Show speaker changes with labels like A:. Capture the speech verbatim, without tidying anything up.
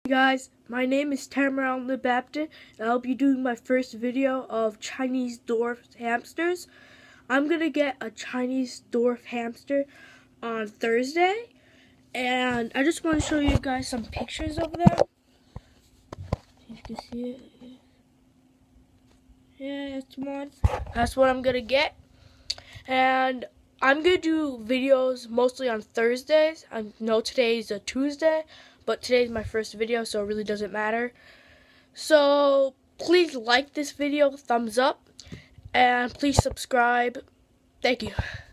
A: Guys, my name is Tamara the Baptist, and I'll be doing my first video of Chinese dwarf hamsters. I'm gonna get a Chinese dwarf hamster on Thursday, and I just want to show you guys some pictures of them. If you can see it, yeah, that's one. That's what I'm gonna get, and I'm gonna do videos mostly on Thursdays. I know today's a Tuesday, but today's my first video, so it really doesn't matter. So please like this video, thumbs up, and please subscribe. Thank you.